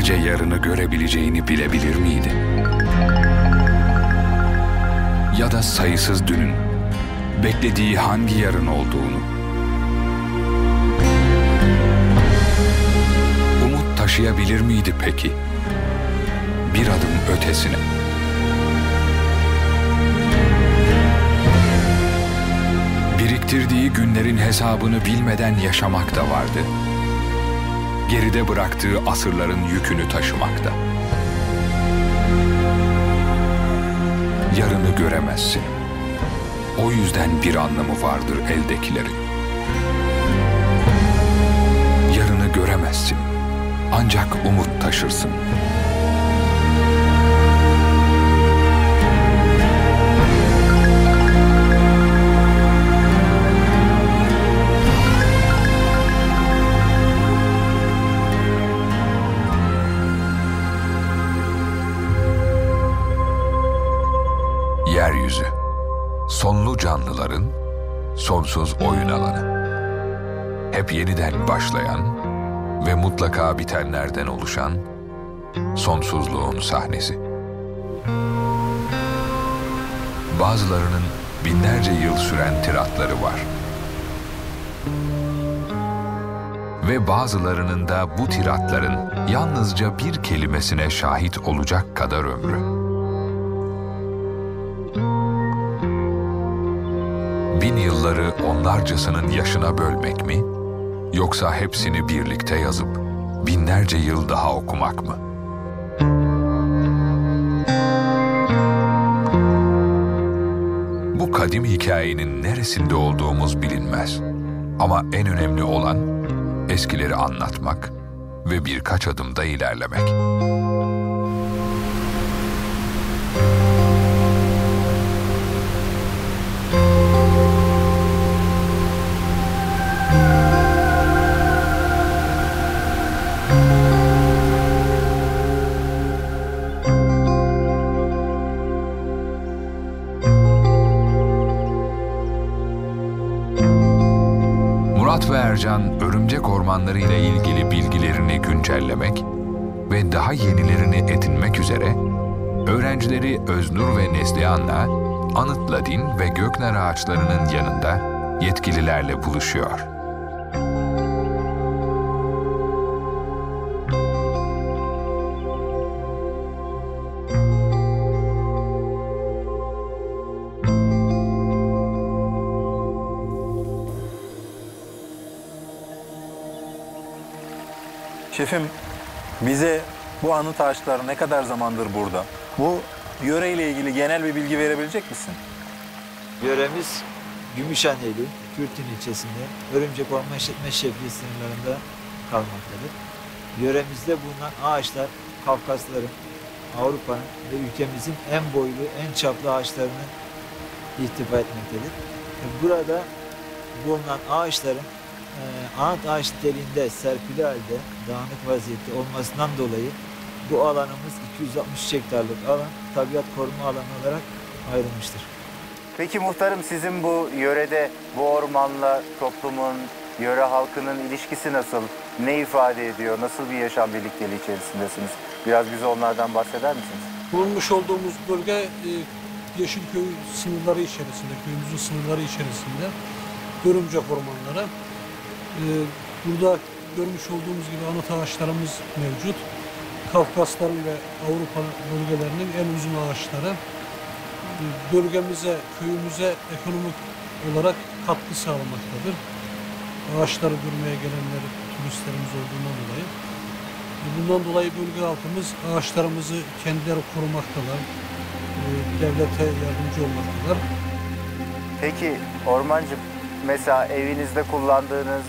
sadece yarını görebileceğini bilebilir miydi? Ya da sayısız dünün beklediği hangi yarın olduğunu? Umut taşıyabilir miydi peki? Bir adım ötesine. Biriktirdiği günlerin hesabını bilmeden yaşamak da vardı. Geride bıraktığı asırların yükünü taşımakta. Yarını göremezsin. O yüzden bir anlamı vardır eldekilerin. Yarını göremezsin. Ancak umut taşırsın. Yeryüzü, sonlu canlıların sonsuz oyun alanı. Hep yeniden başlayan ve mutlaka bitenlerden oluşan sonsuzluğun sahnesi. Bazılarının binlerce yıl süren tiratları var. Ve bazılarının da bu tiratların yalnızca bir kelimesine şahit olacak kadar ömrü. 1000 yılları onlarcasının yaşına bölmek mi? Yoksa hepsini birlikte yazıp binlerce yıl daha okumak mı? Bu kadim hikayenin neresinde olduğumuz bilinmez. Ama en önemli olan eskileri anlatmak ve birkaç adımda ilerlemek. Murat ve Ercan örümcek ormanları ile ilgili bilgilerini güncellemek ve daha yenilerini edinmek üzere öğrencileri Öznur ve Neslihan'la Anıt Ladin ve Göknar ağaçlarının yanında yetkililerle buluşuyor. Şefim, bize bu anıt ağaçlar ne kadar zamandır burada? Bu yöreyle ilgili genel bir bilgi verebilecek misin? Yöremiz Gümüşhaneli, Kürtün ilçesinde Örümcek Orman İşletme Şefliği sınırlarında kalmaktadır. Yöremizde bulunan ağaçlar Kafkasların, Avrupa'nın ve ülkemizin en boylu, en çaplı ağaçlarını ihtiva etmektedir. Burada bulunan ağaçların anıt ağaç niteliğinde serpili halde dağınık vaziyette olmasından dolayı bu alanımız 260 hektarlık alan tabiat koruma alanı olarak ayrılmıştır. Peki muhtarım, sizin bu yörede bu ormanla toplumun, yöre halkının ilişkisi nasıl? Ne ifade ediyor? Nasıl bir yaşam birlikteliği içerisindesiniz? Biraz bize onlardan bahseder misiniz? Bulunmuş olduğumuz bölge Yeşilköy sınırları içerisinde, köyümüzün sınırları içerisinde Örümcek ormanları. Burada görmüş olduğumuz gibi anıt ağaçlarımız mevcut. Kafkasların ve Avrupa bölgelerinin en uzun ağaçları. Bölgemize, köyümüze ekonomik olarak katkı sağlamaktadır. Ağaçları görmeye gelenler turistlerimiz olduğundan dolayı. Bundan dolayı bölge halkımız ağaçlarımızı kendileri korumaktalar. Devlete yardımcı olmaktalar. Peki ormancım, mesela evinizde kullandığınız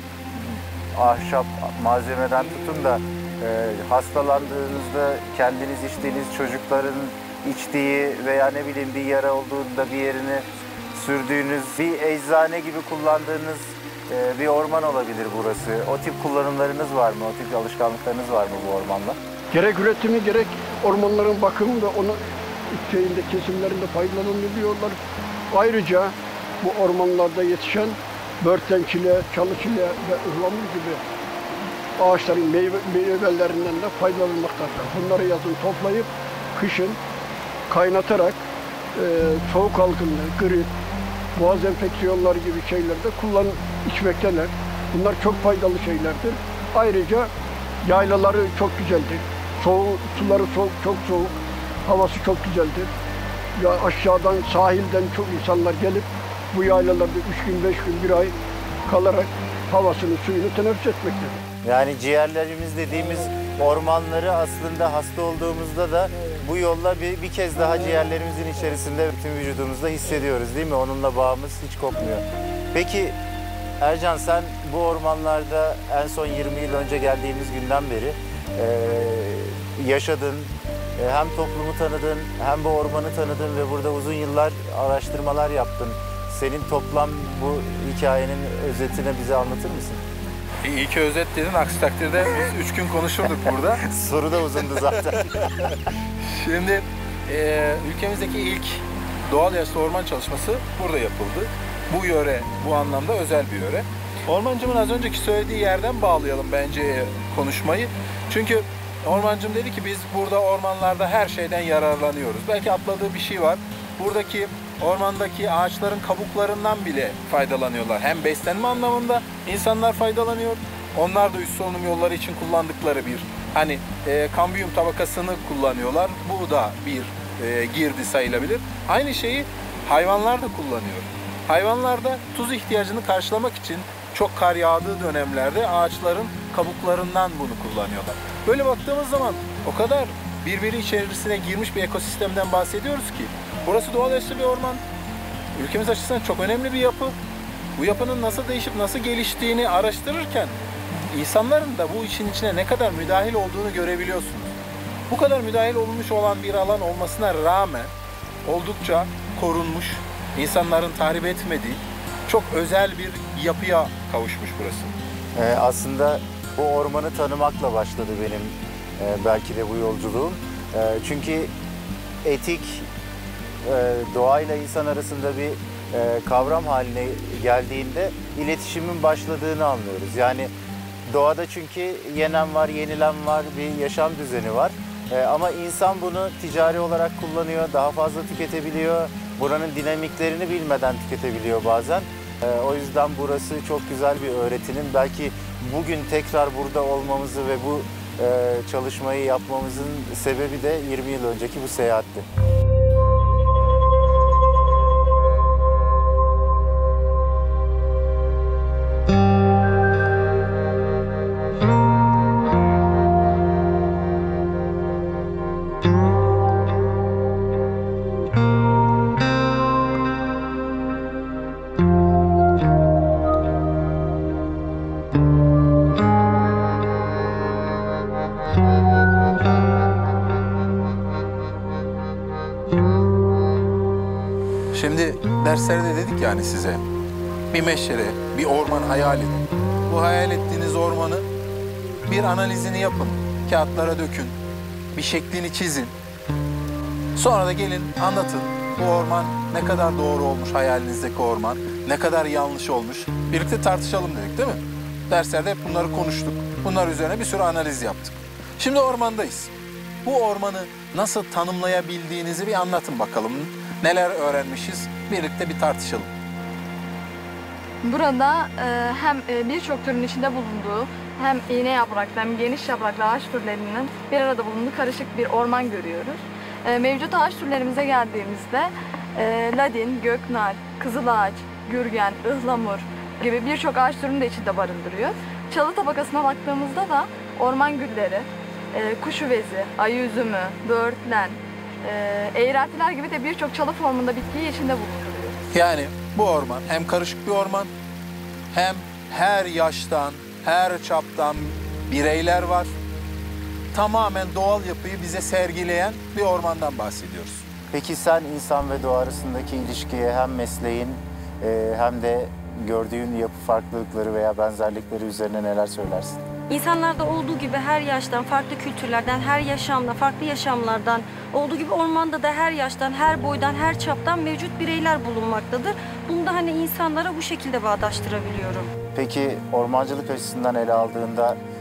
ahşap malzemeden tutun da hastalandığınızda kendiniz içtiğiniz, çocukların içtiği veya ne bileyim bir yara olduğunda bir yerini sürdüğünüz, bir eczane gibi kullandığınız bir orman olabilir burası. O tip kullanımlarınız var mı? O tip alışkanlıklarınız var mı bu ormanla? Gerek üretimi gerek ormanların bakımı da onun kesimlerinde faydalanılıyorlar. Ayrıca bu ormanlarda yetişen börtenkile, çalıkile ve ıhlamur gibi ağaçların meyvelerinden de faydalanmaktadır. Bunları yazın toplayıp kışın kaynatarak soğuk algınlığı, grip, boğaz enfeksiyonları gibi şeylerde içmekteler. Bunlar çok faydalı şeylerdir. Ayrıca yaylaları çok güzeldir. Suları çok soğuk, havası çok güzeldir. Ya aşağıdan, sahilden çok insanlar gelip bu yaylalarda 3 gün, 5 gün, 1 ay kalarak havasını, suyunu teneffüs etmektedir. Yani ciğerlerimiz dediğimiz ormanları aslında hasta olduğumuzda da bu yolla bir kez daha ciğerlerimizin içerisinde bütün vücudumuzda hissediyoruz değil mi? Onunla bağımız hiç kopmuyor. Peki Ercan, sen bu ormanlarda en son 20 yıl önce geldiğimiz günden beri yaşadın. Hem toplumu tanıdın, hem bu ormanı tanıdın ve burada uzun yıllar araştırmalar yaptın. Senin toplam bu hikayenin özetini bize anlatır mısın? İyi ki özet dedin, aksi takdirde biz 3 gün konuşurduk burada. Soru da uzundu zaten. Şimdi ülkemizdeki ilk doğal yaşlı orman çalışması burada yapıldı. Bu yöre bu anlamda özel bir yöre. Ormancımın az önceki söylediği yerden bağlayalım bence konuşmayı. Çünkü ormancım dedi ki biz burada ormanlarda her şeyden yararlanıyoruz. Belki atladığı bir şey var. Buradaki ormandaki ağaçların kabuklarından bile faydalanıyorlar. Hem beslenme anlamında insanlar faydalanıyor. Onlar da üst solunum yolları için kullandıkları bir kambiyum tabakasını kullanıyorlar. Bu da bir girdi sayılabilir. Aynı şeyi hayvanlar da kullanıyor. Hayvanlar da tuz ihtiyacını karşılamak için çok kar yağdığı dönemlerde ağaçların kabuklarından bunu kullanıyorlar. Böyle baktığımız zaman o kadar birbiri içerisine girmiş bir ekosistemden bahsediyoruz ki burası doğal yaşlı bir orman. Ülkemiz açısından çok önemli bir yapı. Bu yapının nasıl değişip nasıl geliştiğini araştırırken insanların da bu işin içine ne kadar müdahil olduğunu görebiliyorsunuz. Bu kadar müdahil olmuş olan bir alan olmasına rağmen oldukça korunmuş, insanların tahrip etmediği çok özel bir yapıya kavuşmuş burası. Aslında bu ormanı tanımakla başladı benim belki de bu yolculuğum. Çünkü etik doğayla insan arasında bir kavram haline geldiğinde iletişimin başladığını anlıyoruz. Yani doğada çünkü yenen var, yenilen var, bir yaşam düzeni var. Ama insan bunu ticari olarak kullanıyor, daha fazla tüketebiliyor. Buranın dinamiklerini bilmeden tüketebiliyor bazen. O yüzden burası çok güzel bir öğretinin. Belki bugün tekrar burada olmamızı ve bu çalışmayı yapmamızın sebebi de 20 yıl önceki bu seyahatti. Şimdi derslerde dedik yani size bir meşere, bir orman hayal edin. Bu hayal ettiğiniz ormanı bir analizini yapın, kağıtlara dökün, bir şeklini çizin. Sonra da gelin anlatın bu orman ne kadar doğru olmuş hayalinizdeki orman, ne kadar yanlış olmuş. Birlikte tartışalım dedik değil mi? Derslerde hep bunları konuştuk. Bunlar üzerine bir sürü analiz yaptık. Şimdi ormandayız. Bu ormanı nasıl tanımlayabildiğinizi bir anlatın bakalım. Neler öğrenmişiz? Birlikte bir tartışalım. Burada hem birçok türün içinde bulunduğu hem iğne yapraklı hem geniş yapraklı ağaç türlerinin bir arada bulunduğu karışık bir orman görüyoruz. Mevcut ağaç türlerimize geldiğimizde ladin, göknar, kızılağaç, gürgen, ıhlamur gibi birçok ağaç türünü de içinde barındırıyor. Çalı tabakasına baktığımızda da orman gülleri, kuş üvezi, ayı üzümü, böğürtlen, eğreltiler gibi de birçok çalı formunda bitkiyi içinde bulunduruyor. Yani bu orman hem karışık bir orman hem her yaştan, her çaptan bireyler var. Tamamen doğal yapıyı bize sergileyen bir ormandan bahsediyoruz. Peki sen insan ve doğa arasındaki ilişkiye hem mesleğin hem de gördüğün yapı farklılıkları veya benzerlikleri üzerine neler söylersin? İnsanlarda olduğu gibi her yaştan, farklı kültürlerden, her yaşamda, farklı yaşamlardan olduğu gibi ormanda da her yaştan, her boydan, her çaptan mevcut bireyler bulunmaktadır. Bunu da insanlara bu şekilde bağdaştırabiliyorum. Peki ormancılık açısından ele aldığında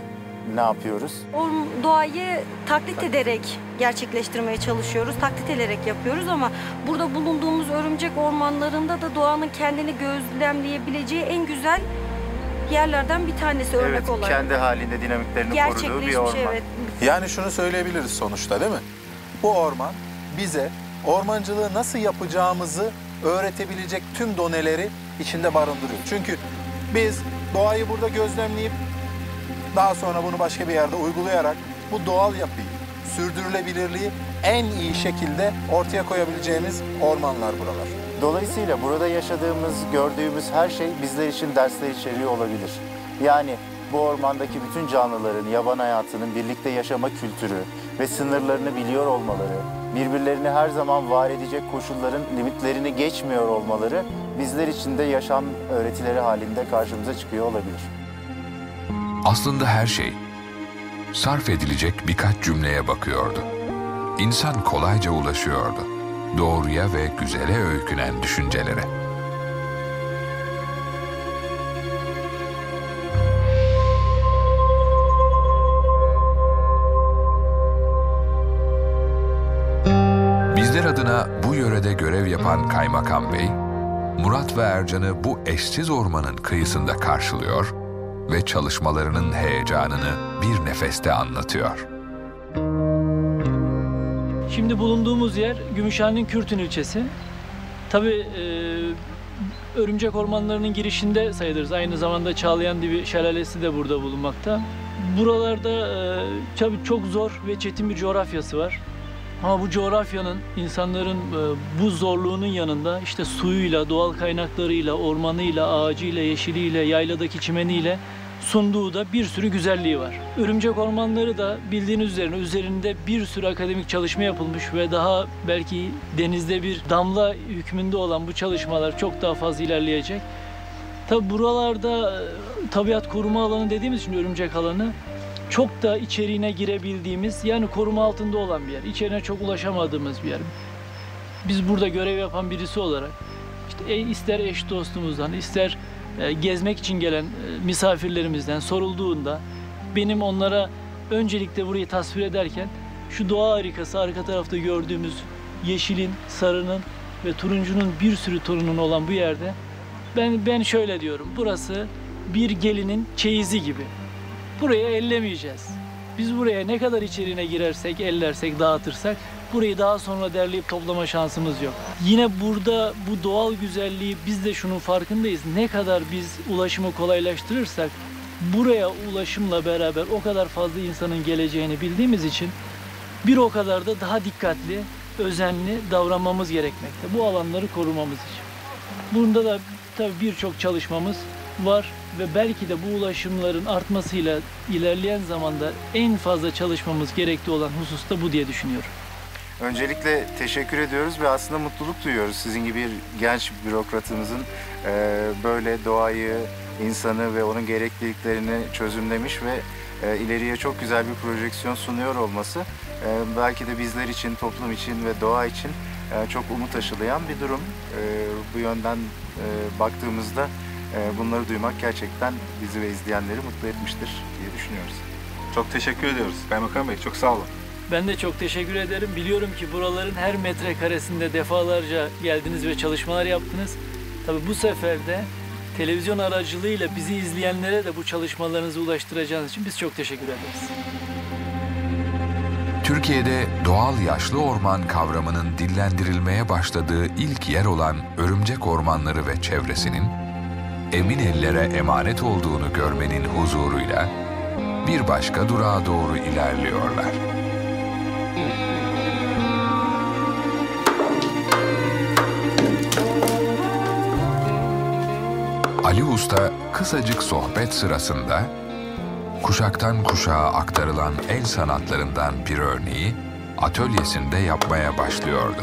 ne yapıyoruz? Doğayı taklit ederek gerçekleştirmeye çalışıyoruz. Taklit ederek yapıyoruz ama burada bulunduğumuz örümcek ormanlarında da doğanın kendini gözlemleyebileceği en güzel yerlerden bir tanesi örnek Evet, olarak. kendi halinde dinamiklerini koruduğu bir orman. Evet. Yani şunu söyleyebiliriz sonuçta, değil mi? Bu orman bize ormancılığı nasıl yapacağımızı öğretebilecek tüm doneleri içinde barındırıyor. Çünkü biz doğayı burada gözlemleyip daha sonra bunu başka bir yerde uygulayarak bu doğal yapıyı, sürdürülebilirliği en iyi şekilde ortaya koyabileceğimiz ormanlar buralar. Dolayısıyla burada yaşadığımız, gördüğümüz her şey bizler için dersler içeriyor olabilir. Yani bu ormandaki bütün canlıların, yaban hayatının birlikte yaşama kültürü ve sınırlarını biliyor olmaları, birbirlerini her zaman var edecek koşulların limitlerini geçmiyor olmaları bizler için de yaşam öğretileri halinde karşımıza çıkıyor olabilir. Aslında her şey sarf edilecek birkaç cümleye bakıyordu. İnsan kolayca ulaşıyordu doğruya ve güzele öykünen düşüncelere. Bizler adına bu yörede görev yapan Kaymakam Bey, Murat ve Ercan'ı bu eşsiz ormanın kıyısında karşılıyor ve çalışmalarının heyecanını bir nefeste anlatıyor. Şimdi bulunduğumuz yer Gümüşhane'nin Kürtün ilçesi. Tabii örümcek ormanlarının girişinde sayılırız. Aynı zamanda Çağlayandibi Şelalesi de burada bulunmakta. Buralarda tabii çok zor ve çetin bir coğrafyası var. Ama bu coğrafyanın insanların bu zorluğunun yanında işte suyuyla, doğal kaynaklarıyla, ormanıyla, ağacıyla, yeşiliyle, yayladaki çimeniyle sunduğu da bir sürü güzelliği var. Örümcek ormanları da bildiğiniz üzerinde bir sürü akademik çalışma yapılmış ve daha belki denizde bir damla hükmünde olan bu çalışmalar çok daha fazla ilerleyecek. Tabi buralarda tabiat koruma alanı dediğimiz için örümcek alanı çok da içeriğine girebildiğimiz, yani koruma altında olan bir yer. İçerine çok ulaşamadığımız bir yer. Biz burada görev yapan birisi olarak işte ister eş dostumuzdan, ister gezmek için gelen misafirlerimizden sorulduğunda benim onlara öncelikle burayı tasvir ederken şu doğa harikası, arka tarafta gördüğümüz yeşilin, sarının ve turuncunun bir sürü tonunun olan bu yerde ben şöyle diyorum, burası bir gelinin çeyizi gibi. Burayı ellemeyeceğiz. Biz buraya ne kadar içeriğine girersek, ellersek, dağıtırsak burayı daha sonra derleyip toplama şansımız yok. Yine burada bu doğal güzelliği, biz de şunun farkındayız. Ne kadar biz ulaşımı kolaylaştırırsak buraya ulaşımla beraber o kadar fazla insanın geleceğini bildiğimiz için bir o kadar da daha dikkatli, özenli davranmamız gerekmekte. Bu alanları korumamız için. Bunda da tabii birçok çalışmamız var ve belki de bu ulaşımların artmasıyla ilerleyen zamanda en fazla çalışmamız gerekli olan husus da bu diye düşünüyorum. Öncelikle teşekkür ediyoruz ve aslında mutluluk duyuyoruz sizin gibi bir genç bürokratımızın böyle doğayı, insanı ve onun gerekliliklerini çözümlemiş ve ileriye çok güzel bir projeksiyon sunuyor olması belki de bizler için, toplum için ve doğa için çok umut aşılayan bir durum. Bu yönden baktığımızda bunları duymak gerçekten bizi ve izleyenleri mutlu etmiştir diye düşünüyoruz. Çok teşekkür ediyoruz Kaymakam Bey, çok sağ olun. Ben de çok teşekkür ederim. Biliyorum ki buraların her metrekaresinde defalarca geldiniz ve çalışmalar yaptınız. Tabii bu sefer de televizyon aracılığıyla bizi izleyenlere de bu çalışmalarınızı ulaştıracağınız için biz çok teşekkür ederiz. Türkiye'de doğal yaşlı orman kavramının dillendirilmeye başladığı ilk yer olan örümcek ormanları ve çevresinin emin ellere emanet olduğunu görmenin huzuruyla bir başka durağa doğru ilerliyorlar. Ali Usta kısacık sohbet sırasında kuşaktan kuşağa aktarılan el sanatlarından bir örneği atölyesinde yapmaya başlıyordu.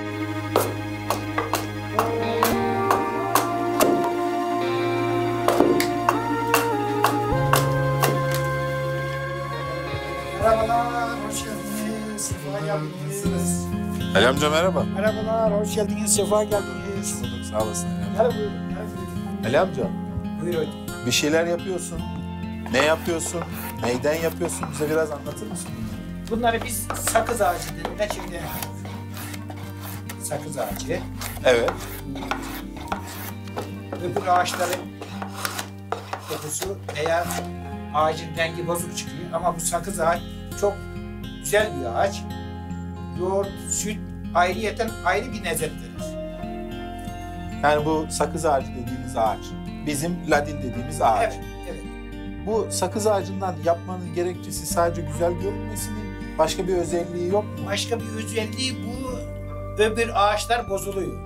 Merhabalar, hoş geldiniz. Sefa geldiniz. Ali amca merhaba. Merhabalar, hoş geldiniz. Sefa geldiniz. Bulduk, sağ olasın. Gel buyurun, gel buyurun. Ali amca, Buyurun. bir şeyler yapıyorsun. Ne yapıyorsun? Neyden yapıyorsun? Bize biraz anlatır mısın bunları? Bunları biz sakız ağacı dediğinde şeyden yapıyoruz. Sakız ağacı. Evet. Öbür ağaçların kokusu veya ağacın rengi bozuk çıkıyor. Ama bu sakız ağaç çok güzel bir ağaç. Yoğurt, süt ayrıyeten ayrı bir lezzet verir. Yani bu sakız ağacı dediğimiz ağaç. Bizim ladin dediğimiz ağaç. Evet, evet. Bu sakız ağacından yapmanın gerekçesi sadece güzel görünmesi mi? Başka bir özelliği yok mu? Başka bir özelliği bu, öbür ağaçlar bozuluyor.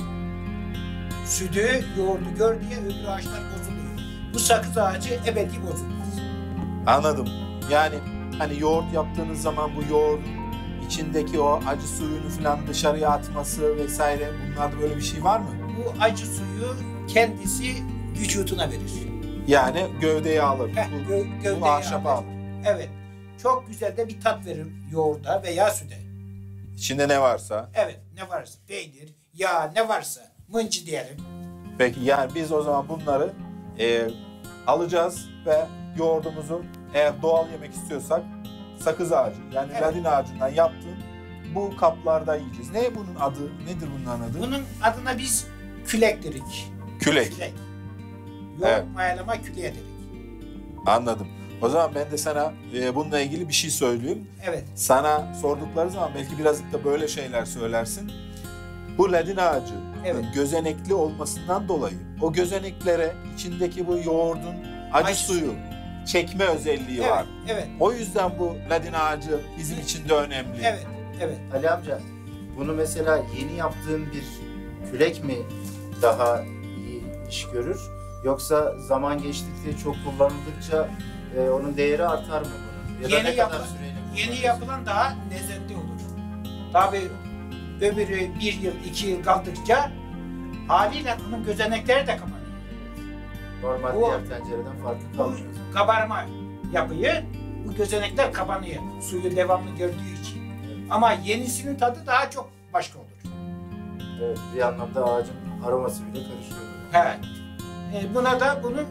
Sütü, yoğurdu gör diye öbür ağaçlar bozuluyor. Bu sakız ağacı ebedi bozulmaz. Anladım. Yani hani yoğurt yaptığınız zaman bu yoğurdun içindeki o acı suyunu falan dışarıya atması vesaire, bunlarda böyle bir şey var mı? Bu acı suyu kendisi vücuduna verir. Yani gövdeye alır. Gövdeye Bu ahşapa alır. Evet. Çok güzel de bir tat verir yoğurda veya süte. İçinde ne varsa. Evet, ne varsa. Peynir, yağ, ne varsa. Mıncı diyelim. Peki yani biz o zaman bunları alacağız ve yoğurdumuzu eğer doğal yemek istiyorsak sakız ağacı yani ladin ağacından yaptığım bu kaplarda yiyeceğiz. Ne bunun adı? Nedir bunların adı? Bunun adına biz külek dedik. Külek. Yoğurt mayalama küleği dedik. Anladım. O zaman ben de sana bununla ilgili bir şey söyleyeyim. Evet. Sana sordukları zaman belki birazcık da böyle şeyler söylersin. Bu ladin ağacı gözenekli olmasından dolayı o gözeneklere içindeki bu yoğurdun acı suyu çekme özelliği var. Evet. O yüzden bu ladin ağacı bizim için de önemli. Evet. Evet. Ali amca, bunu mesela yeni yaptığın bir külek mi daha iyi iş görür? Yoksa zaman geçtikçe çok kullanıldıkça onun değeri artar mı bunun? Ya da ne kadar süreyle yeni yapılan daha lezzetli olur. Tabii öbürü 1 yıl, 2 yıl kaldıkça haliyle bunun gözenekleri de kapanıyor. Normal diğer tencereden farklı kalmıyor. Bu kabarma yapıyı, bu gözenekler kapanıyor. Suyu devamlı gördüğü için. Ama yenisinin tadı daha çok başka olur. Evet, bir anlamda ağacın aroması bile karışıyor. Evet. Buna da bunun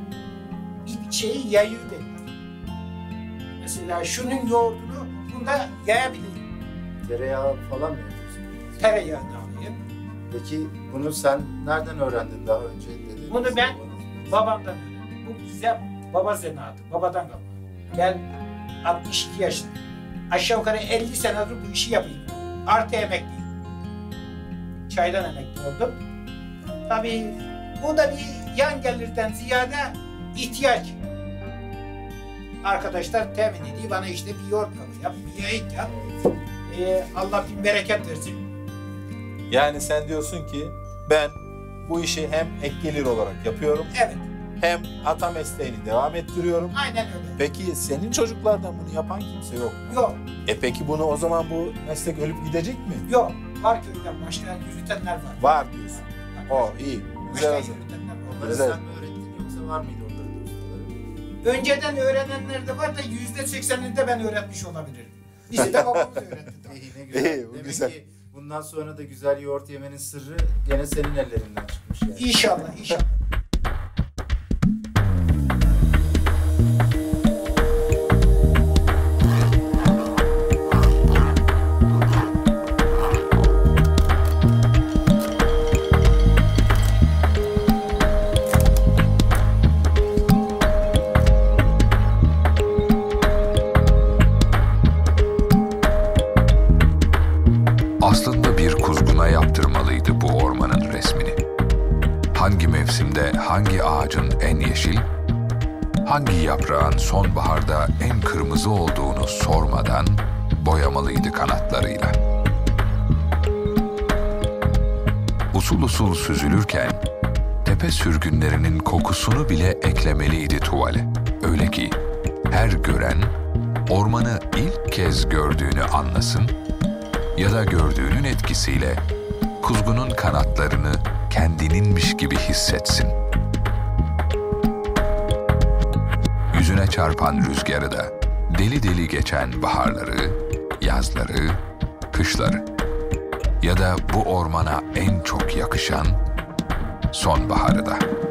bir şeyi yayıyor denir. Mesela şunun yoğurdunu bunda yayabilir. Tereyağı falan mı yapıyorsun? Tereyağı da alayım. Peki bunu sen nereden öğrendin daha önce? Bunu ben babamdan öğrendim. Bu bize baba zanaatı, babadan kalma. Ben 62 yaşındayım. Aşağı yukarı 50 senedir bu işi yapayım. Artı emekliyim. Çaydan emekli oldum. Tabii bu da bir yan gelirden ziyade ihtiyaç. Arkadaşlar temin ediyor bana işte bir yoğurt kabı yap, bir yayık yap. Allah bin bereket versin. Yani sen diyorsun ki ben bu işi hem ek gelir olarak yapıyorum. Evet. Hem ata mesleğini devam ettiriyorum. Aynen öyle. Peki senin çocuklardan bunu yapan kimse yok mu? Yok. Peki bunu o zaman bu meslek ölüp gidecek mi? Yok. Var köyden başka yürütenler var. Var diyorsun. O iyi. Güzel. Başka yürütenler var. Onları sen mi öğrettin yoksa var mıydı onların da ustaları? Önceden öğrenenler de var da %80'inde ben öğretmiş olabilirim. Bizi de babamız öğretti. İyi, ne güzel. İyi, bu Demek güzel. ki bundan sonra da güzel yoğurt yemenin sırrı gene senin ellerinden çıkmış yani. İnşallah, inşallah. Aslında bir kuzguna yaptırmalıydı bu ormanın resmini. Hangi mevsimde hangi ağacın en yeşil, hangi yaprağın sonbaharda en kırmızı olduğunu sormadan boyamalıydı kanatlarıyla. Usul usul süzülürken tepe sürgünlerinin kokusunu bile eklemeliydi tuvale. Öyle ki her gören ormanı ilk kez gördüğünü anlasın ya da gördüğünün etkisiyle kuzgunun kanatlarını kendininmiş gibi hissetsin. Yüzüne çarpan rüzgarı da, deli deli geçen baharları, yazları, kışları ya da bu ormana en çok yakışan sonbaharı da.